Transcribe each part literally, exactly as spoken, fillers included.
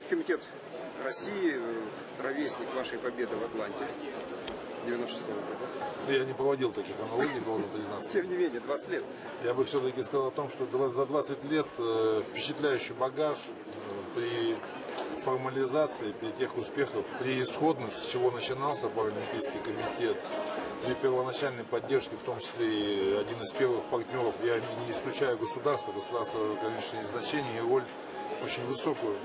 Паралимпийский комитет России, ровесник вашей победы в Атланте девяносто шестого года. Я не проводил таких аналогий, должен признаться. Тем не менее, двадцать лет. Я бы все-таки сказал о том, что за двадцать лет впечатляющий багаж при формализации, при тех успехах, при исходных, с чего начинался Паралимпийский комитет, при первоначальной поддержке, в том числе и один из первых партнеров, я не исключаю государство, государство, конечно, и значение, и роль очень высокую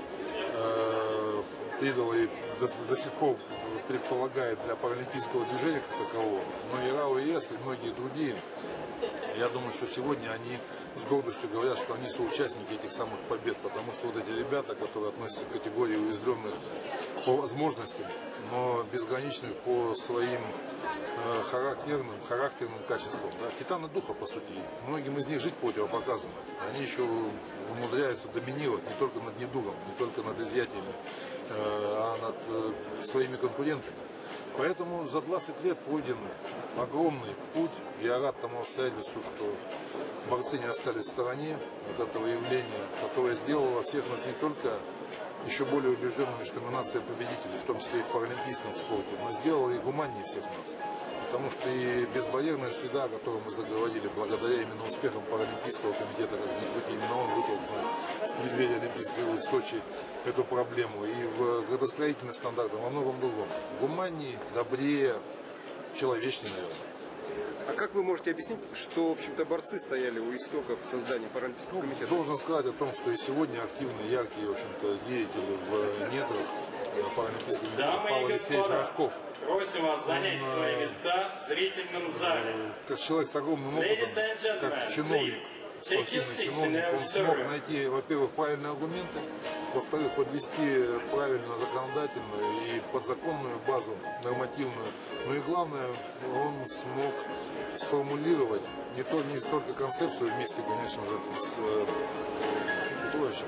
э, придало и до, до сих пор предполагает для паралимпийского движения как такового, но и РАО ЕС и многие другие, я думаю, что сегодня они с гордостью говорят, что они соучастники этих самых побед, потому что вот эти ребята, которые относятся к категории уязвленных по возможностям, но безграничных по своим э, характерным, характерным качествам, да, титаны духа, по сути, многим из них жить противопоказано. Они еще умудряются доминировать не только над недугом, не только над изъятиями, э, а над э, своими конкурентами. Поэтому за двадцать лет пройден огромный путь. Я рад тому обстоятельству, что борцы не остались в стороне от этого явления, которое сделало всех нас не только еще более убежденными, что мы нация победителей, в том числе и в паралимпийском спорте, но сделало и гуманнее всех нас. Потому что и безбарьерная среда, о которой мы заговорили, благодаря именно успехам Паралимпийского комитета, как ни крути, именно он вытолкнул в преддверии Олимпийской игры в Сочи эту проблему, и в градостроительных стандартах, во многом другом. Гуманнее, добрее, человечнее, наверное. А как вы можете объяснить, что, в общем-то, борцы стояли у истоков создания Паралимпийского комитета? Ну, должен сказать о том, что и сегодня активные, яркие, в общем-то, деятели в недрах Паралимпийского комитета Павел Алексеевич Рожков. Просим вас занять он, свои места в зрительном зале. Как человек с огромным опытом, как чиновник, спортивный чиновник, он смог найти, во-первых, правильные аргументы, во-вторых, подвести правильно законодательную и подзаконную базу нормативную. Ну и главное, он смог сформулировать не, то, не столько концепцию вместе, конечно же, с э, Петровичем.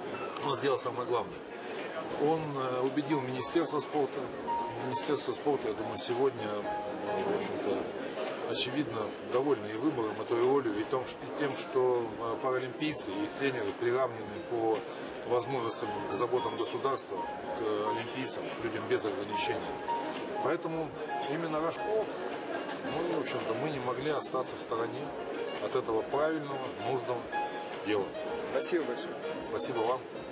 Он сделал самое главное. Он э, убедил Министерство спорта. Министерство спорта, я думаю, сегодня, в общем-то, очевидно, довольны и выбором, и той ролью, и тем, что паралимпийцы и их тренеры приравнены по возможностям к заботам государства, к олимпийцам, к людям без ограничений. Поэтому именно Рожков, ну и, в общем-то, мы не могли остаться в стороне от этого правильного, нужного дела. Спасибо большое. Спасибо вам.